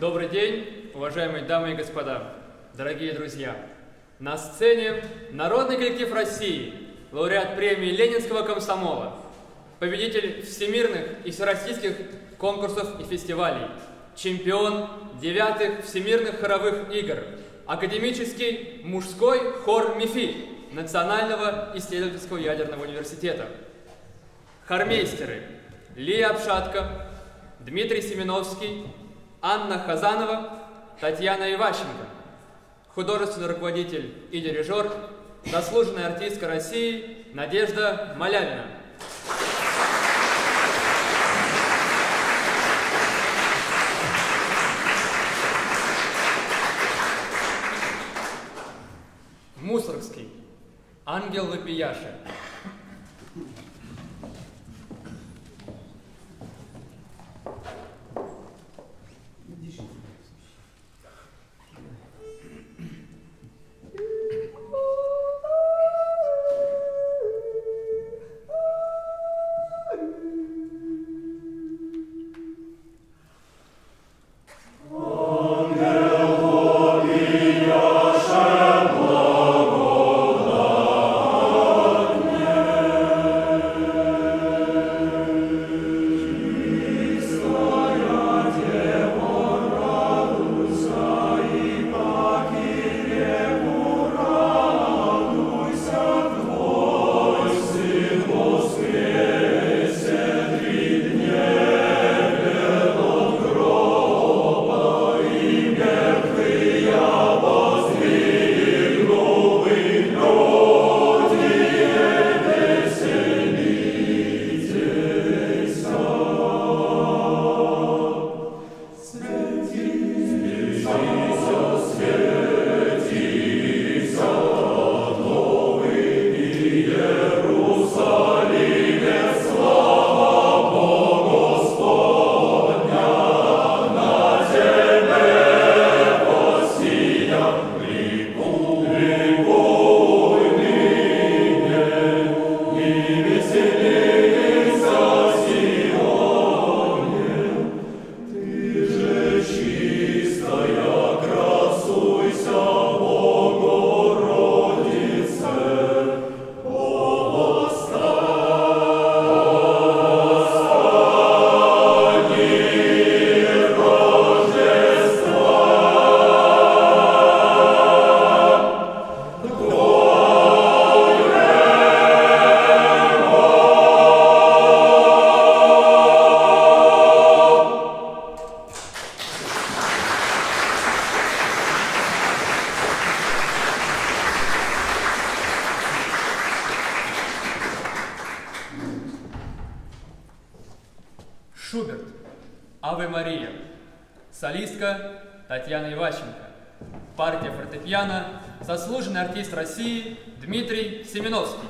Добрый день, уважаемые дамы и господа, дорогие друзья! На сцене народный коллектив России, лауреат премии Ленинского комсомола, победитель всемирных и всероссийских конкурсов и фестивалей, чемпион 9-х всемирных хоровых игр, академический мужской хор МИФИ Национального исследовательского ядерного университета. Хормейстеры Лия Обшатко, Дмитрий Семеновский, Анна Хазанова, Татьяна Иващенко. Художественный руководитель и дирижер, заслуженная артистка России Надежда Малявина. Мусоргский Ангел Вопияши. Шуберт «Аве Мария». Солистка Татьяна Иващенко. Партия фортепиано заслуженный артист России Дмитрий Семеновский.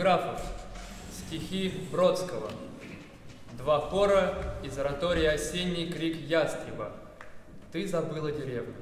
эпиграфов, стихи Бродского, 2 хора из оратории «Осенний крик ястреба». «Ты забыла деревню».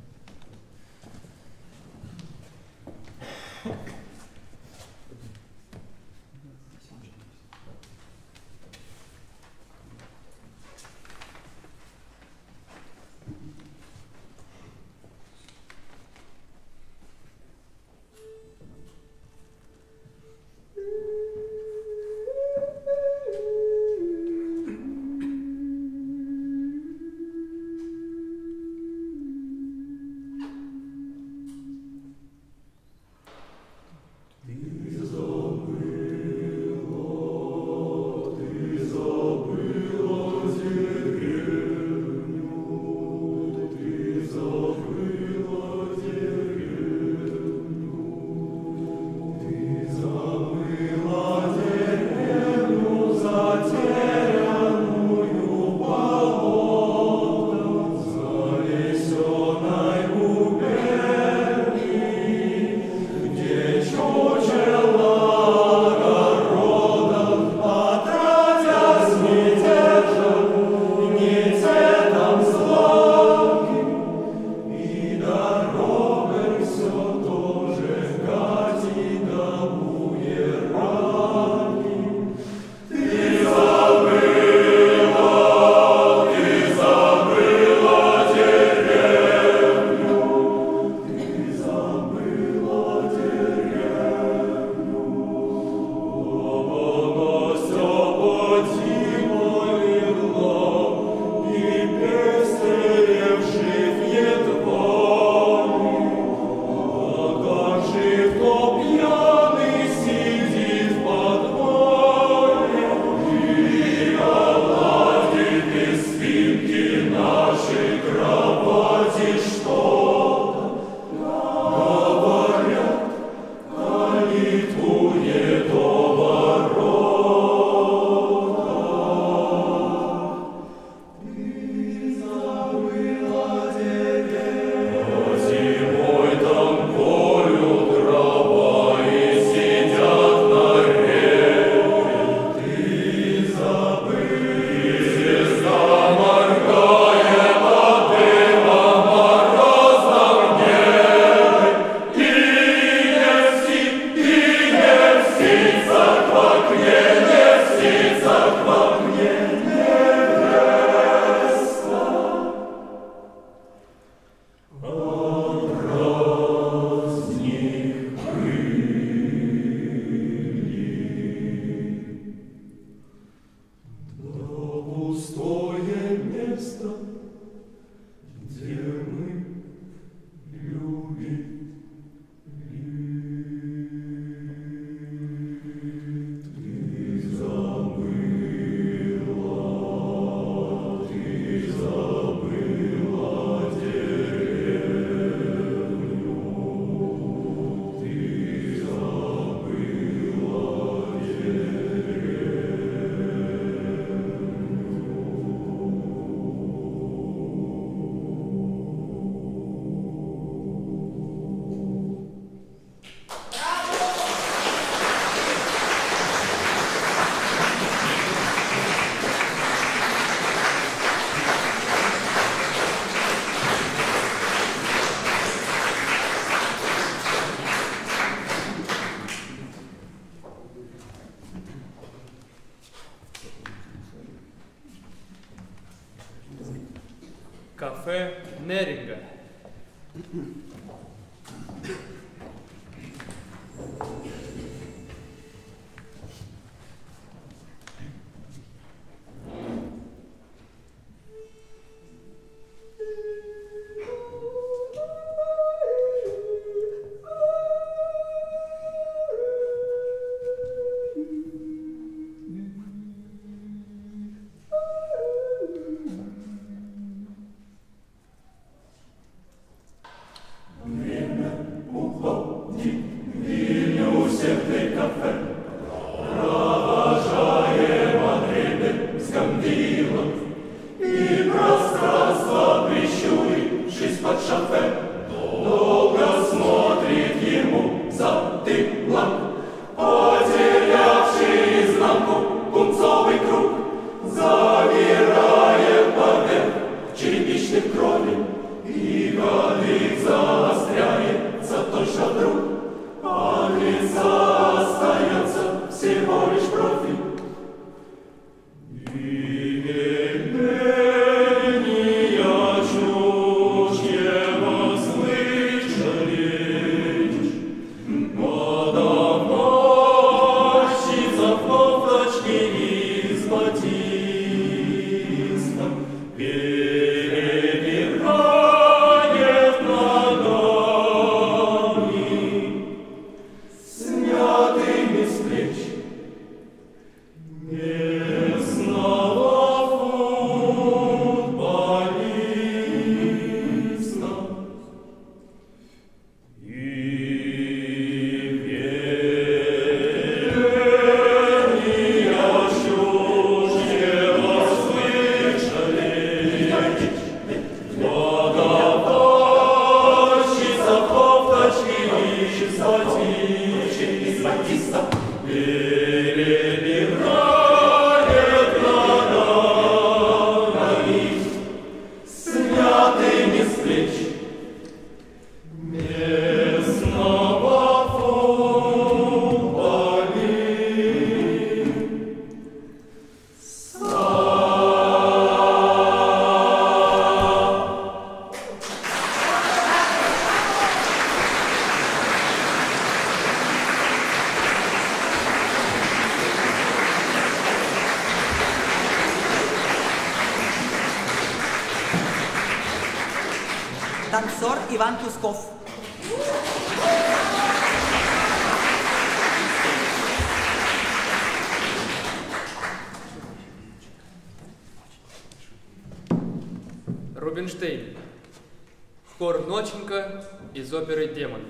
Кафе Неринга. ищет крови, и язык заостряется, точно вдруг от лица остается всего лишь профиль. Танцор Иван Тусков. Рубинштейн. Хор «Ноченька» из оперы «Демон».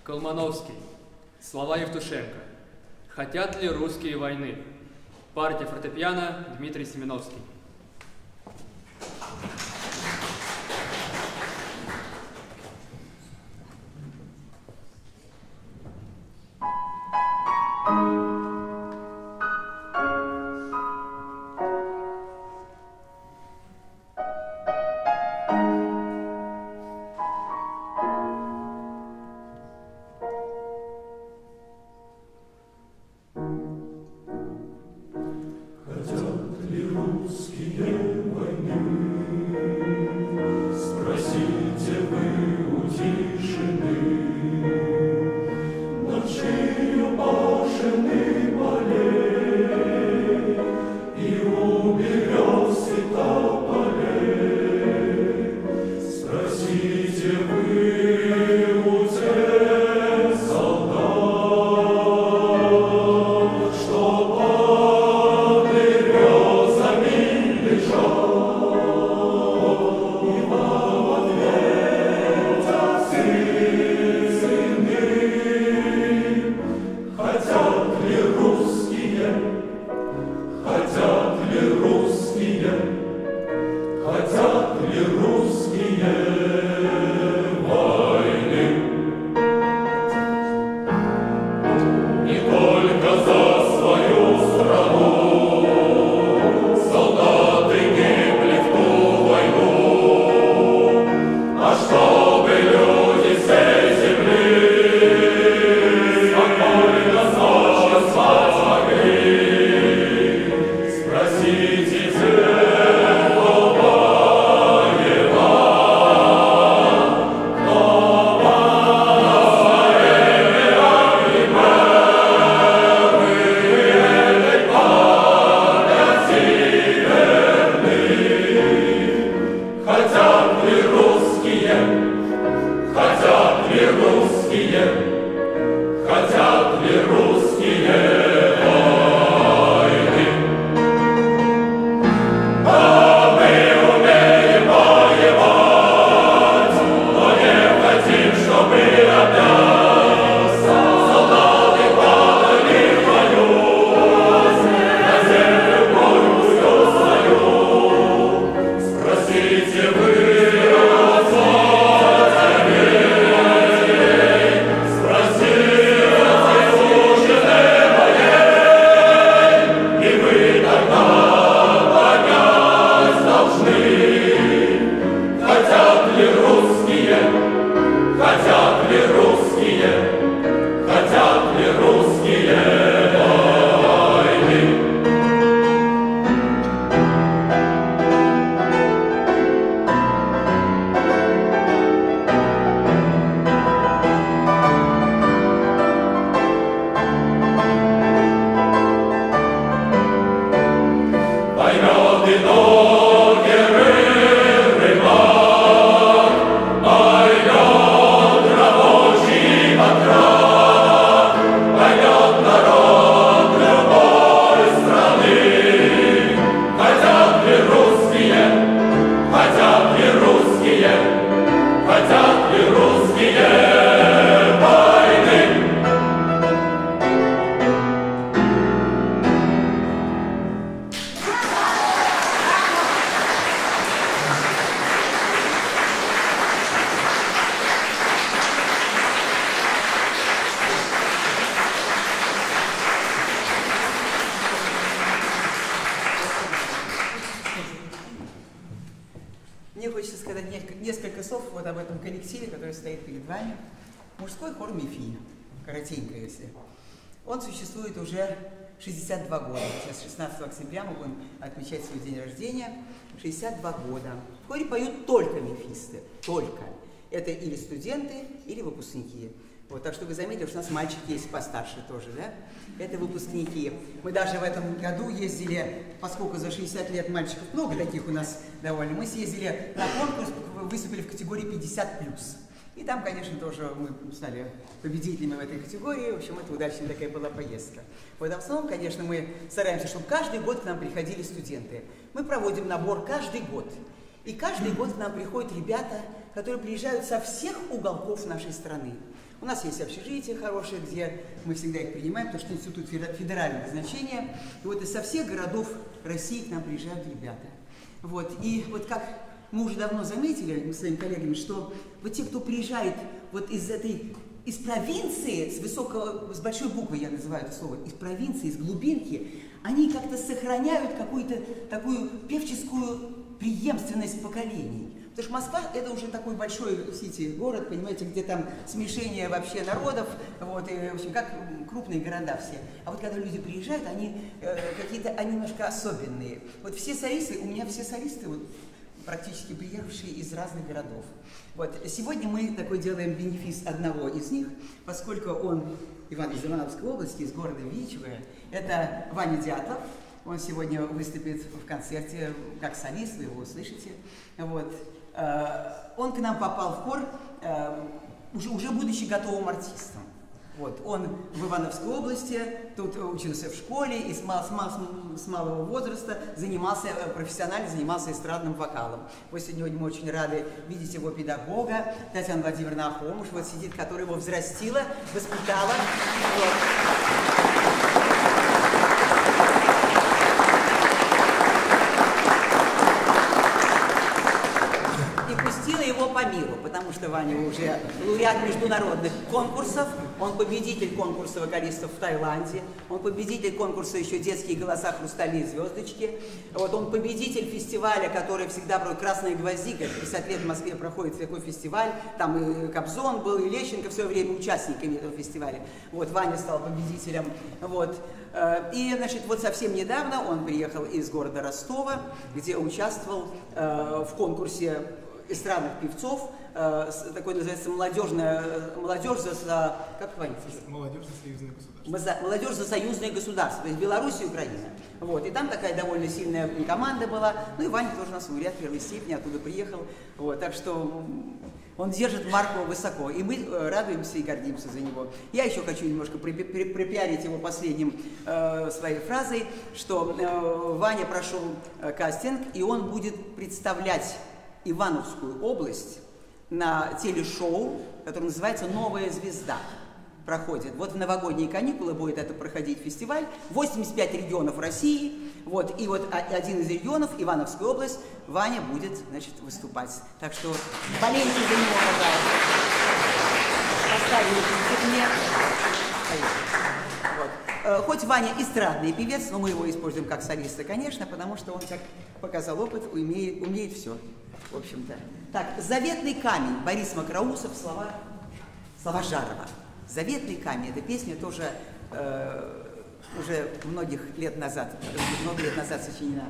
Колмановский. Слова Евтушенко. Хотят ли русские войны? Партия фортепиано Дмитрий Семеновский. Несколько слов вот об этом коллективе, который стоит перед вами. Мужской хор МИФИ, коротенько если. Он существует уже 62 года. Сейчас 16 октября мы будем отмечать свой день рождения. 62 года. В хоре поют только мифисты, только. Это или студенты, или выпускники. Вот, так что вы заметили, что у нас мальчики есть постарше тоже, да? Это выпускники. Мы даже в этом году ездили, поскольку за 60 лет мальчиков много таких у нас довольно, мы съездили на конкурс, выступили в категории 50+. И там, конечно, тоже мы стали победителями в этой категории. В общем, это удачная такая была поездка. Вот, а в основном, конечно, мы стараемся, чтобы каждый год к нам приходили студенты. Мы проводим набор каждый год. И каждый год к нам приходят ребята, которые приезжают со всех уголков нашей страны. У нас есть общежитие хорошее, где мы всегда их принимаем, потому что институт федерального значения. И вот из со всех городов России к нам приезжают ребята. Вот. И вот как мы уже давно заметили, мы с своими коллегами, что вот те, кто приезжает вот из провинции, с большой буквы я называю это слово, из провинции, из глубинки, они как-то сохраняют какую-то такую певческую преемственность поколений. Потому что Москва – это уже такой большой сити-город, понимаете, где там смешение вообще народов, вот, и, в общем, как крупные города все. А вот когда люди приезжают, они они немножко особенные. Вот все солисты, у меня все солисты вот, практически приехавшие из разных городов. Вот. Сегодня мы такой делаем бенефис одного из них, поскольку он из Ивановской области, из города Вичевое. Это Ваня Дятлов. Он сегодня выступит в концерте как солист, вы его услышите. Вот. Он к нам попал в хор, уже будучи готовым артистом. Вот. Он в Ивановской области, тут учился в школе и с малого возраста профессионально занимался эстрадным вокалом. Мы сегодня очень рады видеть его педагога, Татьяна Владимировна Ахомуш, вот сидит, которая его взрастила, воспитала. Вот. По миру, потому что Ваня уже лауреат международных конкурсов, он победитель конкурса вокалистов в Таиланде, он победитель конкурса еще «Детские голоса, хрустали и звездочки», вот он победитель фестиваля, который всегда проходит «Красная гвоздика», 50 лет в Москве проходит такой фестиваль, там и Кобзон был, и Лещенко в свое время участниками этого фестиваля, вот Ваня стал победителем, вот. И, значит, вот совсем недавно он приехал из города Ростова, где участвовал в конкурсе эстрадных певцов, такой называется молодежь за как Молодежь за союзное государство. Молодежь за союзное государство, то есть Беларусь и Украина. Вот. И там такая довольно сильная команда была. Ну и Ваня тоже у нас лауреат первой степени, оттуда приехал. Вот. Так что он держит марку высоко. И мы радуемся и гордимся за него. Я еще хочу немножко пропиарить его последним своей фразой, что Ваня прошел кастинг, и он будет представлять Ивановскую область на телешоу, которое называется «Новая звезда». Проходит. Вот в новогодние каникулы будет это проходить фестиваль. 85 регионов России. Вот. И вот один из регионов, Ивановская область, Ваня будет, значит, выступать. Так что болейте за него, пожалуйста. Поставили мне. Вот. Хоть Ваня эстрадный певец, но мы его используем как солиста, конечно, потому что он, как показал опыт, умеет все. В общем-то. Так, «Заветный камень», Борис Макроусов, слова Жарова. «Заветный камень» — эта песня тоже уже много лет назад сочинена.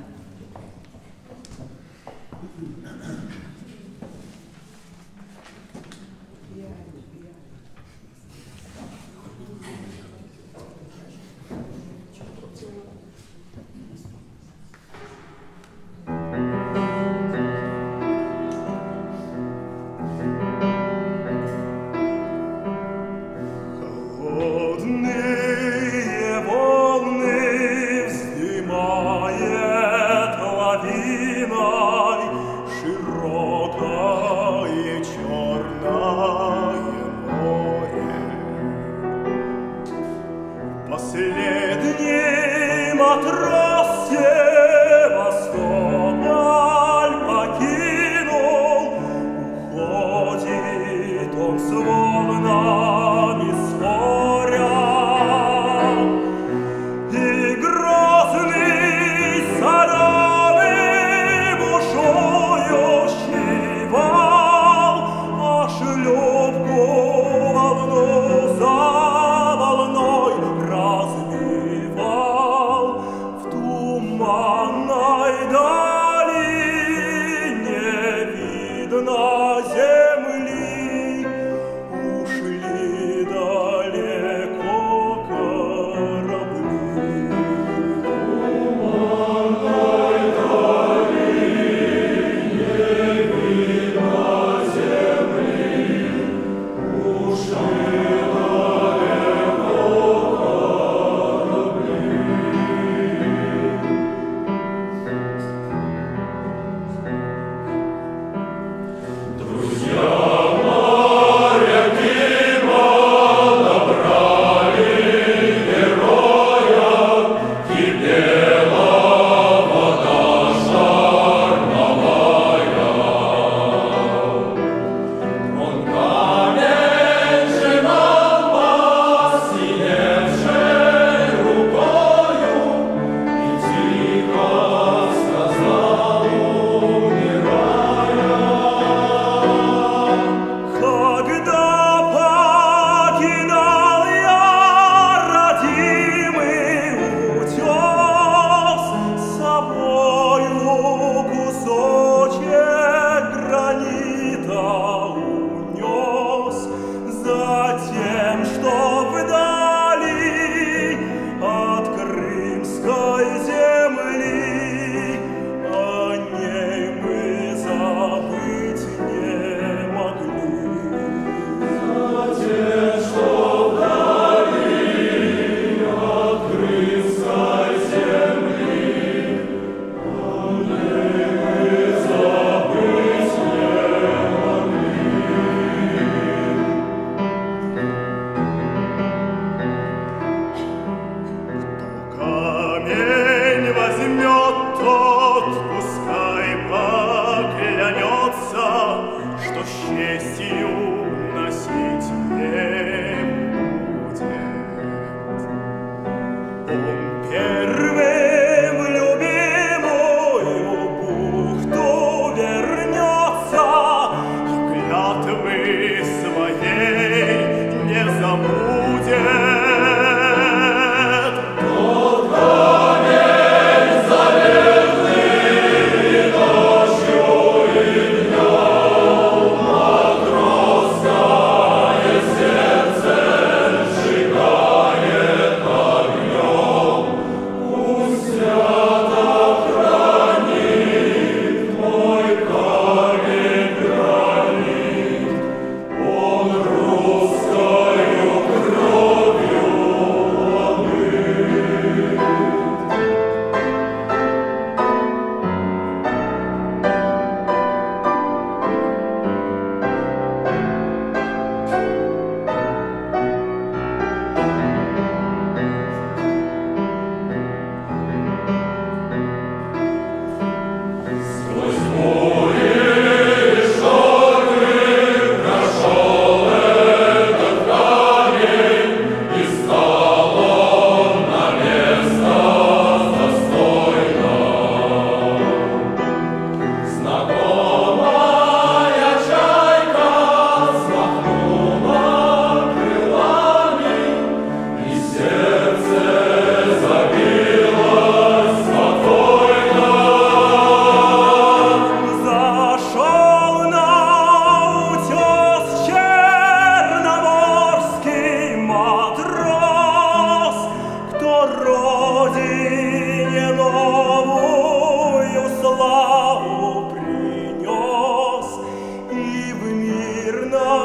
На земли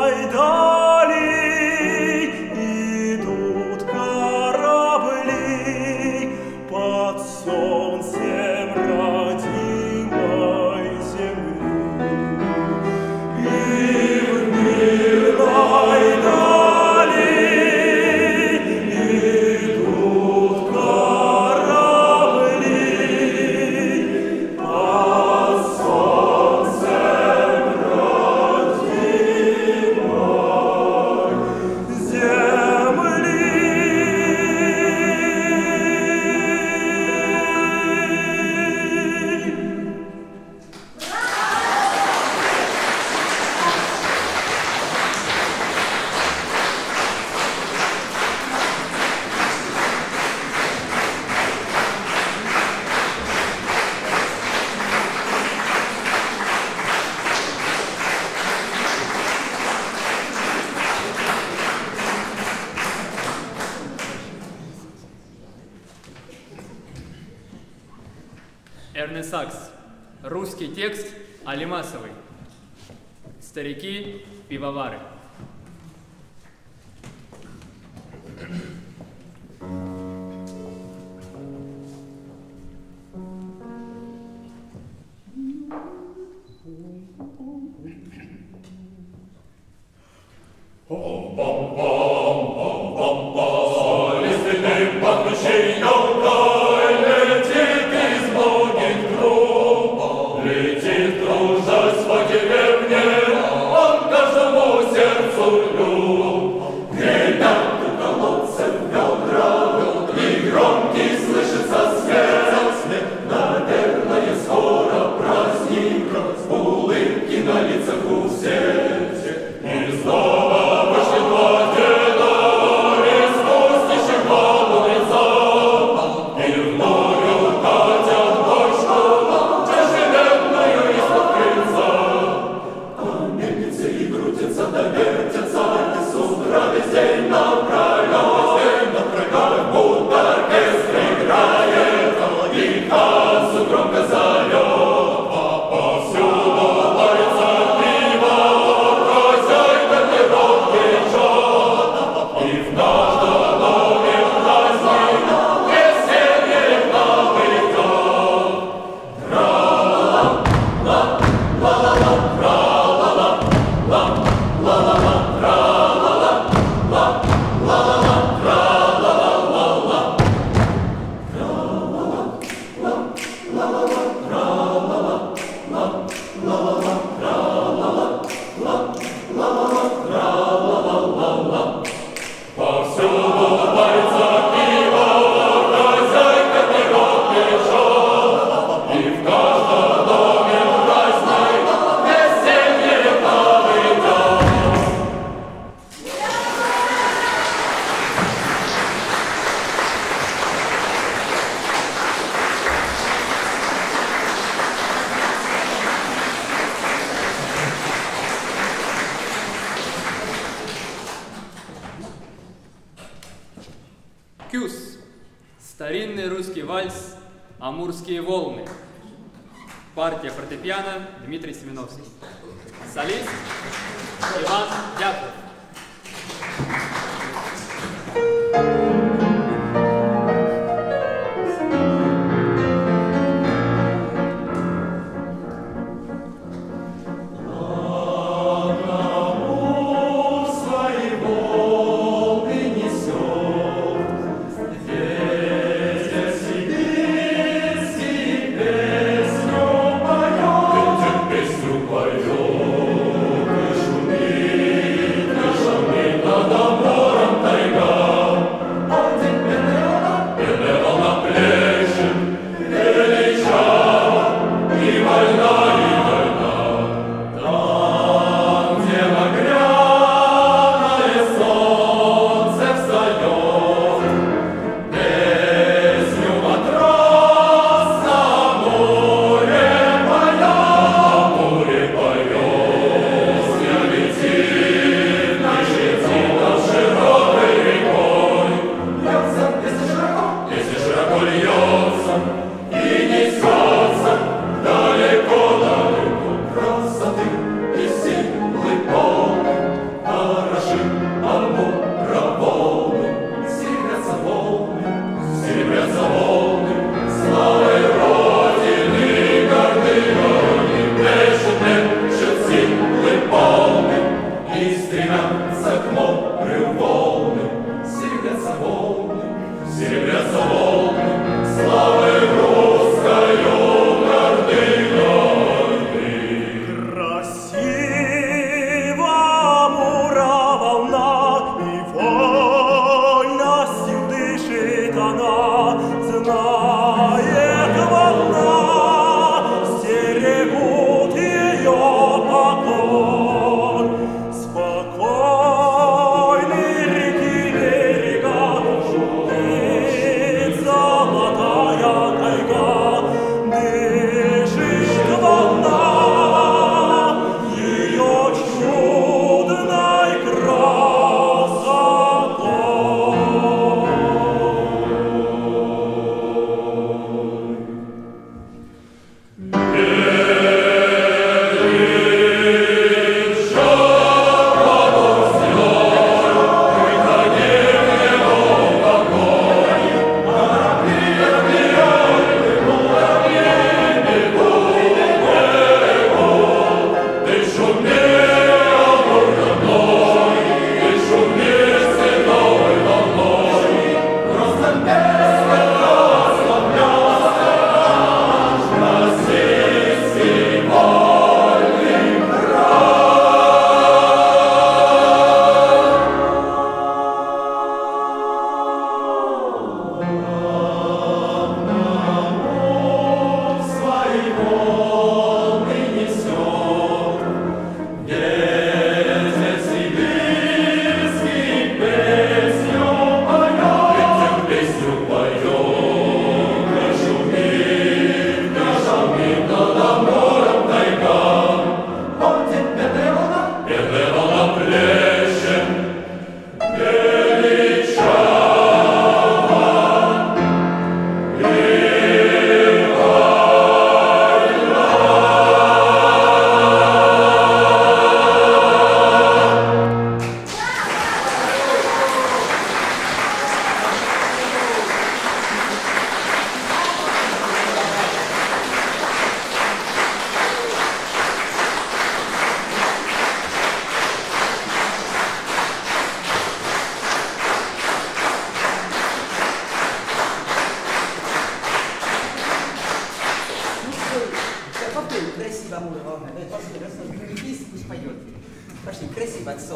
Эрнесакс. Русский текст Алимасовой. Старики-пивовары. Кюс. Старинный русский вальс «Амурские волны». Партия фортепиано Дмитрий Семеновский. Солист Иван Дятлов. Шумит над Амуром тайга,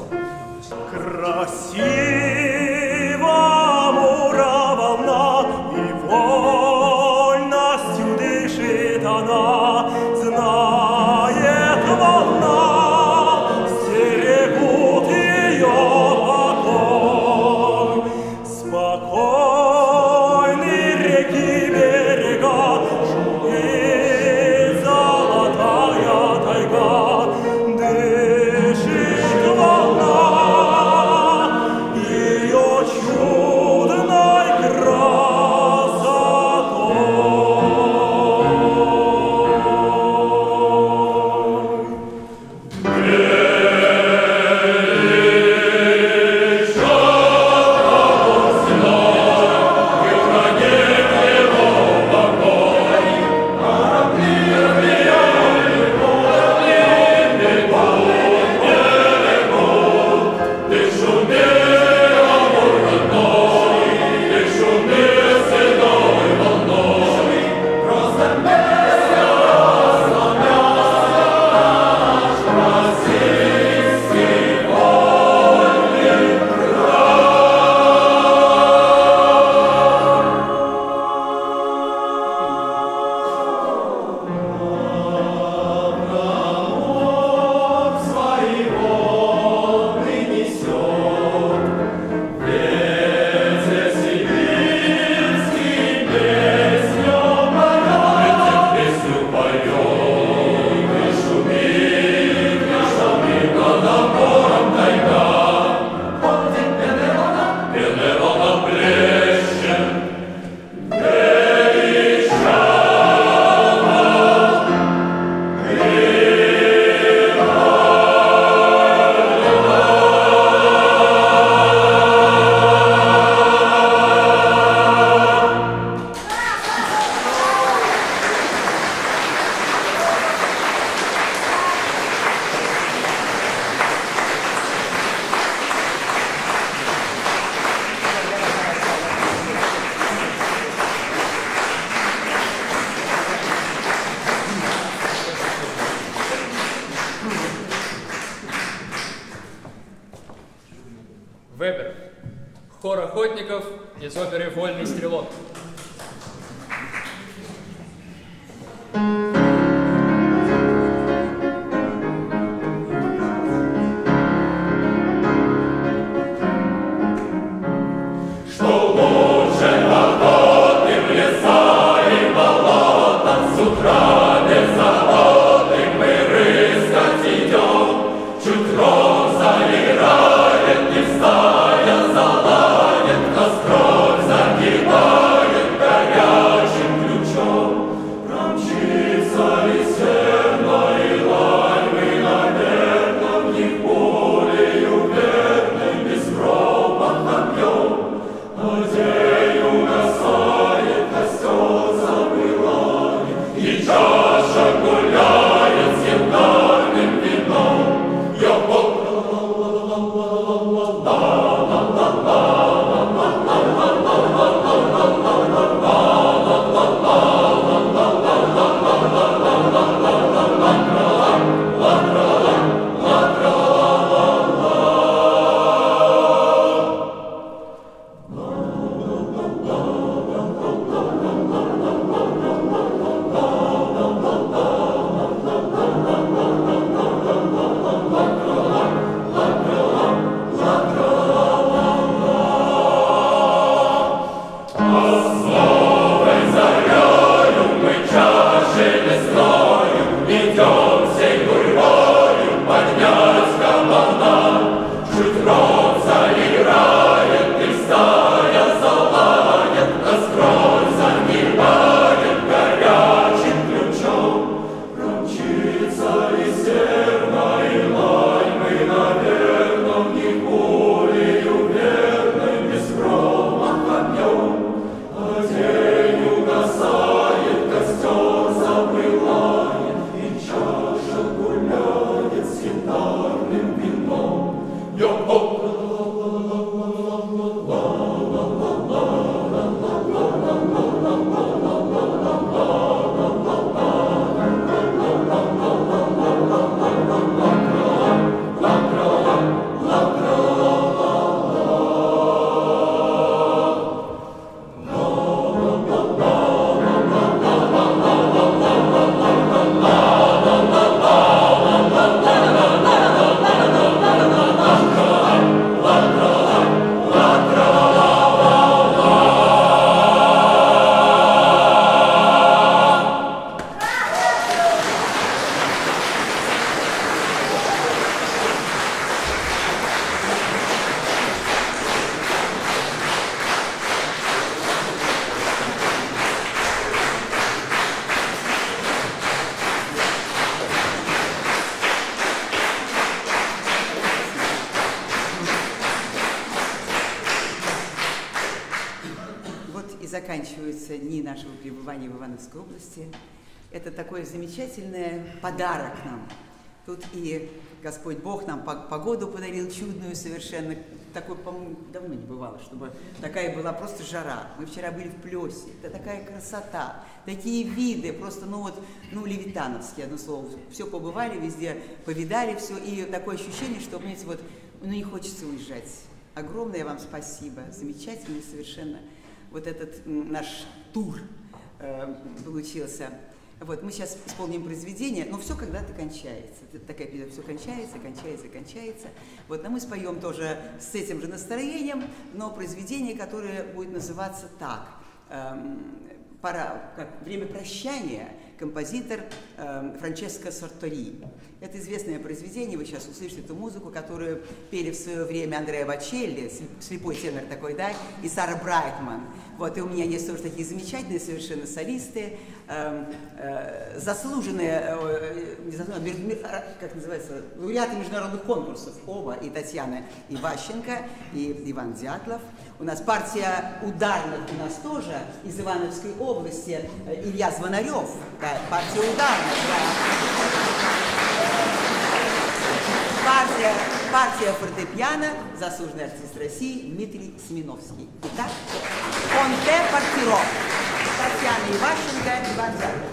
Красива мураволна, и вольностью дышит она, знает волна, стерегут ее покой. Спокойны реки берега, шумит золотая тайга, дышит волна ее чудной красотой. Вебер. Хор охотников из оперы «Вольный стрелок». Костров загибает. заканчиваются дни нашего пребывания в Ивановской области. Это такой замечательный подарок нам. Тут и Господь Бог нам погоду подарил чудную совершенно. Такой, по-моему, давно не бывало, чтобы такая была просто жара. Мы вчера были в Плесе. Это такая красота, такие виды, просто, левитановские, одно слово. Все побывали, везде повидали все. И такое ощущение, что, понимаете, вот, не хочется уезжать. Огромное вам спасибо. Замечательный совершенно вот этот наш тур получился. Вот, мы сейчас исполним произведение, но все когда-то кончается. Это такая песня, все кончается. Вот, но мы споем тоже с этим же настроением, но произведение, которое будет называться так. «Время прощания», композитор Франческо Сартори. Это известное произведение, вы сейчас услышите эту музыку, которую пели в свое время Андреа Бочелли, слепой тенор такой, да, и Сара Брайтман. Вот, и у меня есть тоже такие замечательные совершенно солисты, заслуженные, как называется, лауреаты международных конкурсов, оба, и Татьяна Иващенко, и Иван Дятлов. У нас партия ударных у нас тоже из Ивановской области, Илья Звонарев, да, партия ударных, да. Партия фортепиано, заслуженный артист России Дмитрий Семеновский. Итак, «Конте партиро», Татьяна Иващенко, Иван Дятлов.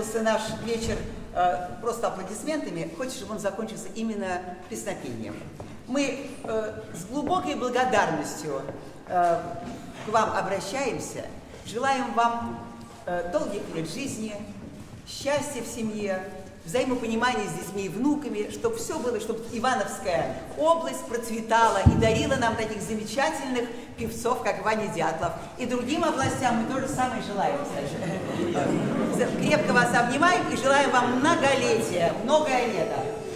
заканчивался наш вечер просто аплодисментами, хочется, чтобы он закончился именно песнопением. Мы с глубокой благодарностью к вам обращаемся, желаем вам долгих лет жизни, счастья в семье, взаимопонимания с детьми и внуками, чтобы все было, чтобы Ивановская область процветала и дарила нам таких замечательных певцов, как Ваня Дятлов. И другим областям мы то же самое желаем, кстати. Крепко вас обнимаем и желаем вам многолетия, многое лето.